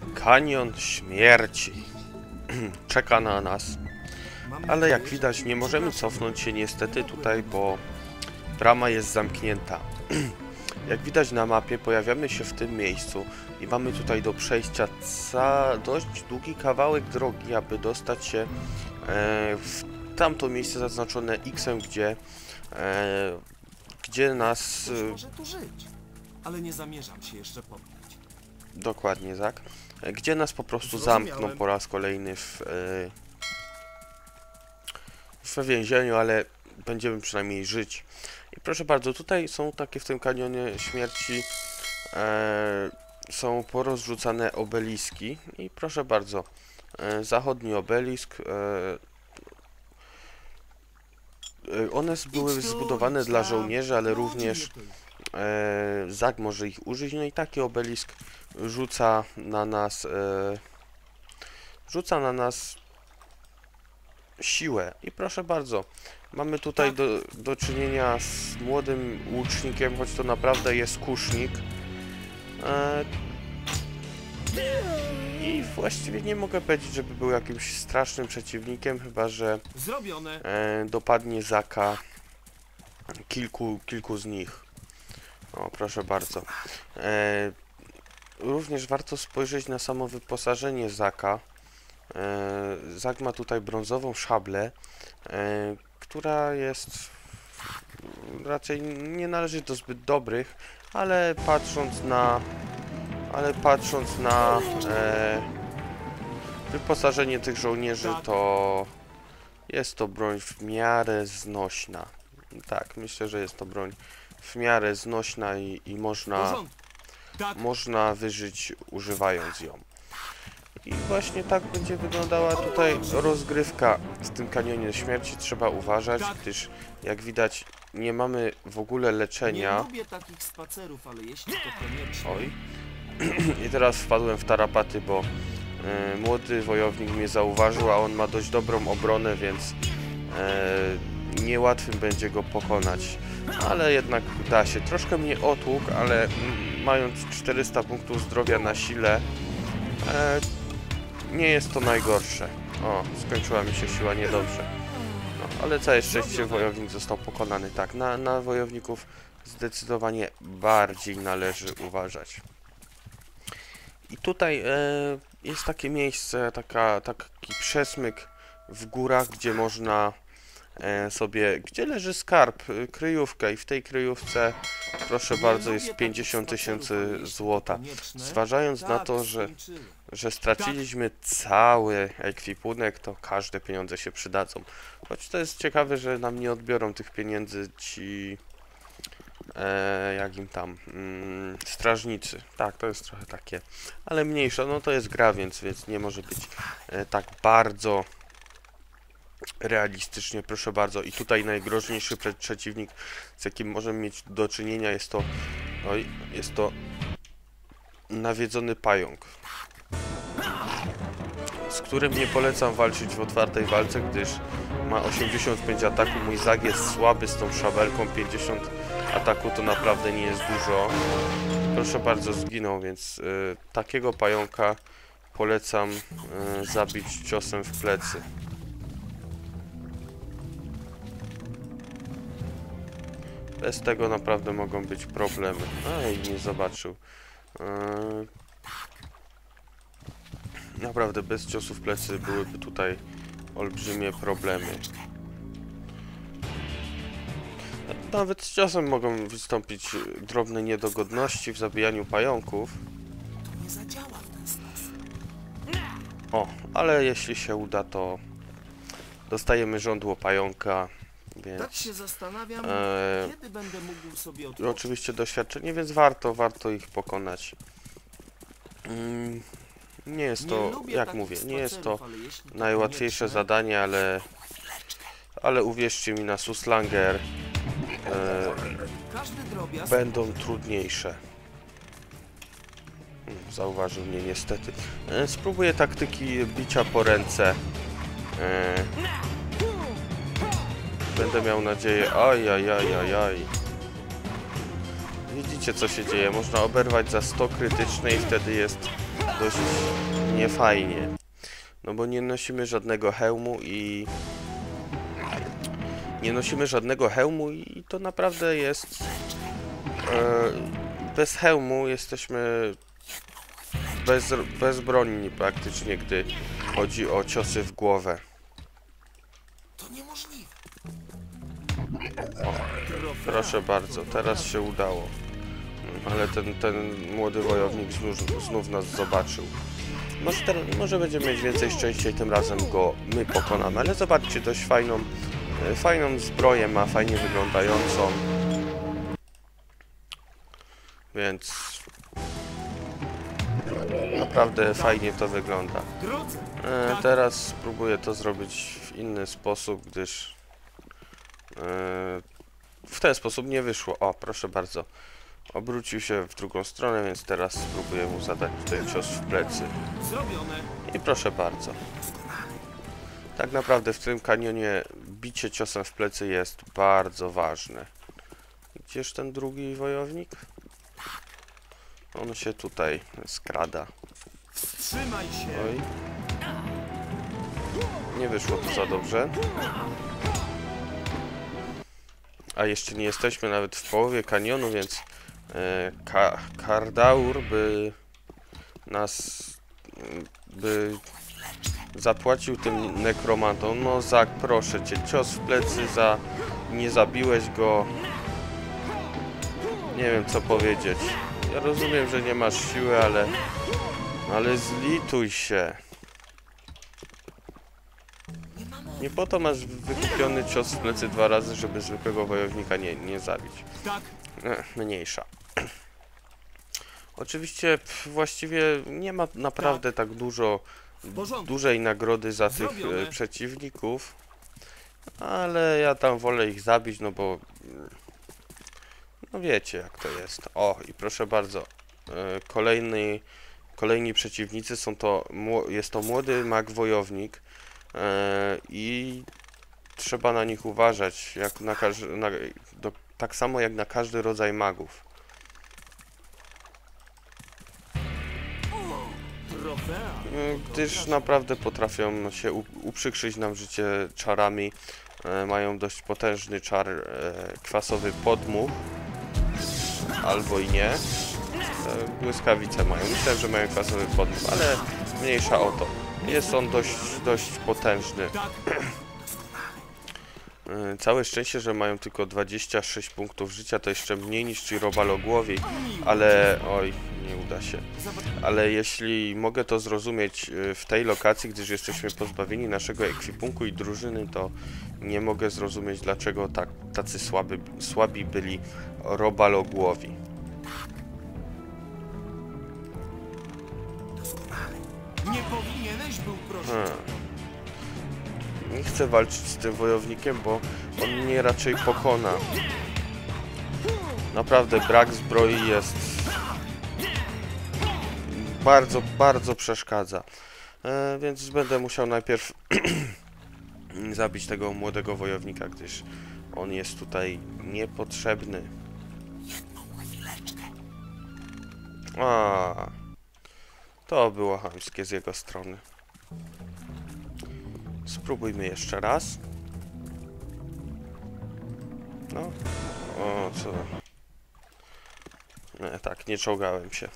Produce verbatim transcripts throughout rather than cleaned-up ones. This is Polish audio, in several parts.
Kanion Śmierci czeka na nas, ale jak widać nie możemy cofnąć się niestety tutaj, bo brama jest zamknięta. Jak widać na mapie pojawiamy się w tym miejscu i mamy tutaj do przejścia ca dość długi kawałek drogi, aby dostać się e, w tamto miejsce zaznaczone X-em, gdzie, e, gdzie nas... Ktoś może tu żyć, ale nie zamierzam się jeszcze poddać. Dokładnie, tak. Gdzie nas po prostu Zrozumiałem. zamkną po raz kolejny w, w więzieniu, ale będziemy przynajmniej żyć. I proszę bardzo, tutaj są takie w tym kanionie śmierci e, są porozrzucane obeliski i proszę bardzo, e, zachodni obelisk, e, e, one były zbudowane dla żołnierzy, ale również e, Zag może ich użyć, no i taki obelisk rzuca na nas e, rzuca na nas siłę. I proszę bardzo, mamy tutaj do, do czynienia z młodym łucznikiem, choć to naprawdę jest kusznik. E, I właściwie nie mogę powiedzieć, żeby był jakimś strasznym przeciwnikiem, chyba że e, dopadnie Zaka kilku, kilku z nich. O, proszę bardzo. E, również warto spojrzeć na samo wyposażenie Zaka. E, Zak ma tutaj brązową szablę, e, która jest raczej nie należy do zbyt dobrych, ale patrząc na ale patrząc na e, wyposażenie tych żołnierzy, to jest to broń w miarę znośna. Tak, myślę, że jest to broń w miarę znośna i, i można można wyżyć używając ją. I właśnie tak będzie wyglądała tutaj rozgrywka w tym kanionie śmierci. Trzeba uważać, gdyż jak widać nie mamy w ogóle leczenia. Nie lubię takich spacerów, ale jeśli to koniecznie... Oj. I teraz wpadłem w tarapaty, bo e, młody wojownik mnie zauważył, a on ma dość dobrą obronę, więc e, niełatwym będzie go pokonać. Ale jednak da się. Troszkę mnie otłukł, ale m, mając czterysta punktów zdrowia na sile, e, nie jest to najgorsze. O, skończyła mi się siła, niedobrze. No, ale całe szczęście wojownik został pokonany. Tak, na, na wojowników zdecydowanie bardziej należy uważać. I tutaj e, jest takie miejsce, taka, taki przesmyk w górach, gdzie można e, sobie, gdzie leży skarb, kryjówka i w tej kryjówce, proszę bardzo, jest pięćdziesiąt tysięcy złota. Zważając na to, że, że straciliśmy cały ekwipunek, to każde pieniądze się przydadzą. Choć to jest ciekawe, że nam nie odbiorą tych pieniędzy ci... E, jak im tam mm, strażnicy. Tak, to jest trochę takie, ale mniejsza, no to jest gra, więc, więc nie może być e, tak bardzo realistycznie, proszę bardzo. I tutaj najgroźniejszy przeciwnik, z jakim możemy mieć do czynienia, jest to oj, jest to nawiedzony pająk, z którym nie polecam walczyć w otwartej walce, gdyż ma osiemdziesiąt pięć ataku, mój Zag jest słaby z tą szabelką, pięćdziesiąt ataku to naprawdę nie jest dużo. Proszę bardzo, zginął, więc y, takiego pająka polecam y, zabić ciosem w plecy. Bez tego naprawdę mogą być problemy. Ej, nie zobaczył. Y, naprawdę bez ciosu w plecy byłyby tutaj olbrzymie problemy. Nawet z ciosem mogą wystąpić drobne niedogodności w zabijaniu pająków. Nie zadziała w ten sposób. O, ale jeśli się uda, to dostajemy żądło pająka, więc... Tak się zastanawiam, e, kiedy będę mógł sobie odpocząć. Oczywiście doświadczenie, więc warto, warto ich pokonać. Mm, nie jest to, Nie jak mówię, nie jest to to najłatwiejsze zadanie, ale... Ale uwierzcie mi na Suslanger, e, będą trudniejsze. Zauważył mnie niestety. E, spróbuję taktyki bicia po ręce. E, będę miał nadzieję... Aj, aj, aj, aj, aj. Widzicie, co się dzieje. Można oberwać za sto krytyczne i wtedy jest dość niefajnie. No bo nie nosimy żadnego hełmu i... Nie nosimy żadnego hełmu i to naprawdę jest... E, bez hełmu jesteśmy bez, bezbronni praktycznie, gdy chodzi o ciosy w głowę. To niemożliwe. O, proszę bardzo, teraz się udało. Ale ten, ten młody wojownik znów, znów nas zobaczył. Może, teraz, może będziemy mieć więcej szczęścia i tym razem go my pokonamy. Ale zobaczcie, dość fajną, fajną zbroję ma, fajnie wyglądającą. Więc naprawdę fajnie to wygląda. E, teraz spróbuję to zrobić w inny sposób, gdyż e, w ten sposób nie wyszło. O, proszę bardzo. Obrócił się w drugą stronę, więc teraz spróbuję mu zadać tutaj cios w plecy. I proszę bardzo. Tak naprawdę w tym kanionie bicie ciosem w plecy jest bardzo ważne. Gdzież ten drugi wojownik? On się tutaj skrada. Wstrzymaj się. Oj. Nie wyszło to za dobrze. A jeszcze nie jesteśmy nawet w połowie kanionu, więc e, Ka Kardaur by nas by zapłacił tym nekromantom. No Zak, proszę cię, cios w plecy za... nie zabiłeś go. Nie wiem co powiedzieć. Ja rozumiem, że nie masz siły, ale... ale zlituj się. Nie po to masz wykupiony cios w plecy dwa razy, żeby zwykłego wojownika nie, nie zabić. Ech, mniejsza. Oczywiście pff, właściwie nie ma naprawdę tak dużo dużej nagrody za tych e, przeciwników, ale ja tam wolę ich zabić, no bo no wiecie jak to jest. O, i proszę bardzo, e, kolejny, kolejni przeciwnicy są to, jest to młody mag wojownik e, i trzeba na nich uważać, jak na, na do, tak samo jak na każdy rodzaj magów. Gdyż naprawdę potrafią się uprzykrzyć nam życie czarami. E, mają dość potężny czar e, kwasowy podmuch. Albo i nie. E, błyskawice mają. Myślę, że mają kwasowy podmuch, ale mniejsza o to. Jest on dość, dość potężny. E, całe szczęście, że mają tylko dwadzieścia sześć punktów życia, to jeszcze mniej niż ci robalogłowi, ale oj, nie uda się. Ale jeśli mogę to zrozumieć w tej lokacji, gdyż jesteśmy pozbawieni naszego ekwipunku i drużyny, to nie mogę zrozumieć, dlaczego tak, tacy słaby, słabi byli robalogłowi. Nie powinieneś był prosić. Nie chcę walczyć z tym wojownikiem, bo on mnie raczej pokona. Naprawdę brak zbroi jest... bardzo, bardzo przeszkadza. E, więc będę musiał najpierw zabić tego młodego wojownika, gdyż on jest tutaj niepotrzebny. A, to było chamskie z jego strony. Spróbujmy jeszcze raz. No. O, co? Nie, tak, nie czołgałem się.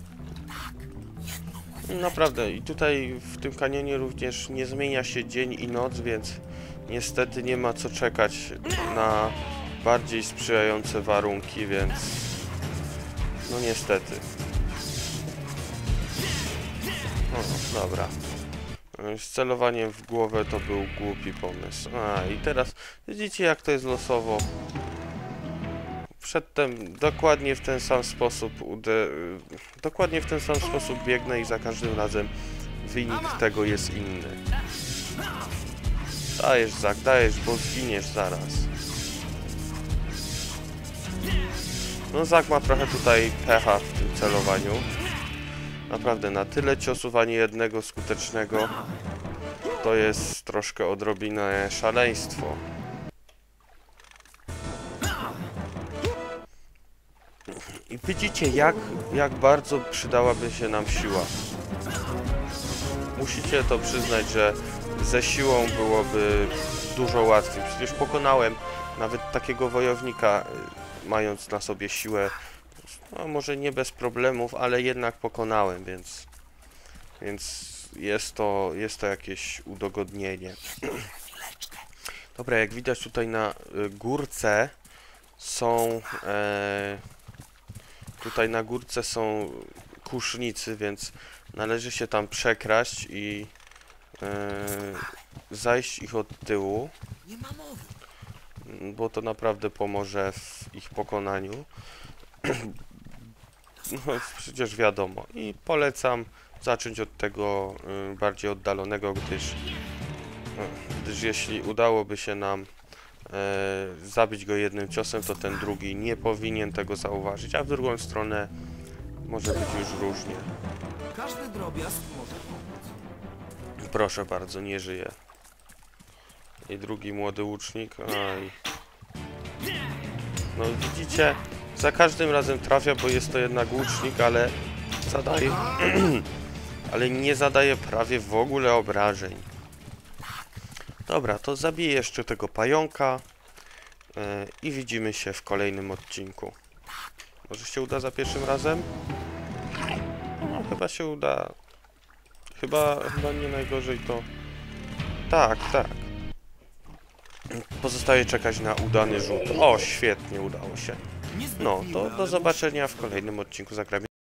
Naprawdę, i tutaj w tym kanionie również nie zmienia się dzień i noc, więc niestety nie ma co czekać na bardziej sprzyjające warunki, więc no niestety. O, dobra. Z celowaniem w głowę to był głupi pomysł. A, i teraz widzicie jak to jest losowo. Przedtem dokładnie w ten sam sposób ude... dokładnie w ten sam sposób biegnę i za każdym razem wynik tego jest inny. Dajesz, Zak, dajesz, bo zginiesz zaraz. No Zak ma trochę tutaj pecha w tym celowaniu. Naprawdę na tyle ciosów, a nie jednego skutecznego, to jest troszkę odrobinę szaleństwo. I widzicie jak, jak bardzo przydałaby się nam siła. Musicie to przyznać, że ze siłą byłoby dużo łatwiej. Przecież pokonałem nawet takiego wojownika, y, mając na sobie siłę, no może nie bez problemów, ale jednak pokonałem, więc, więc jest to, jest to jakieś udogodnienie. Dobra, jak widać tutaj na y, górce są e, tutaj na górce są kusznicy, więc należy się tam przekraść i e, zajść ich od tyłu, Nie ma mowy. bo to naprawdę pomoże w ich pokonaniu. No, przecież wiadomo. I polecam zacząć od tego y, bardziej oddalonego, gdyż, y, gdyż jeśli udałoby się nam y, zabić go jednym ciosem, to ten drugi nie powinien tego zauważyć, a w drugą stronę może być już różnie. Każdy drobiazg może pomóc. Proszę bardzo, nie żyje. I drugi młody łucznik. Aj. No widzicie, za każdym razem trafia, bo jest to jednak łucznik, ale zadaje, ale nie zadaje prawie w ogóle obrażeń. Dobra, to zabiję jeszcze tego pająka yy, i widzimy się w kolejnym odcinku. Może się uda za pierwszym razem? No, chyba się uda. Chyba, chyba nie najgorzej to... Tak, tak. Pozostaje czekać na udany rzut. O, świetnie, udało się. No, to do zobaczenia w kolejnym odcinku Zagramy.